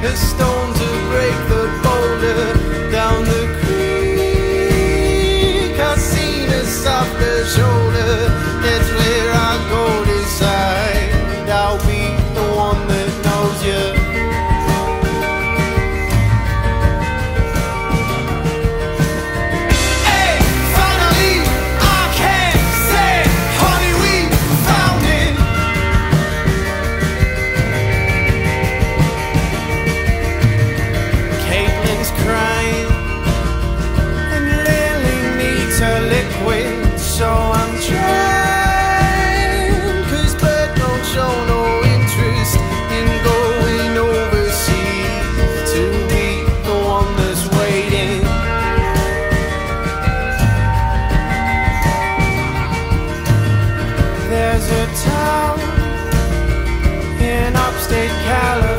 a stone to break the boulder down the creek. I've seen a softer shoulder, that's where I go decide. I'll be the one that knows you. So I'm trying, 'cause Bert don't show no interest in going overseas to be the one that's waiting. There's a town in upstate California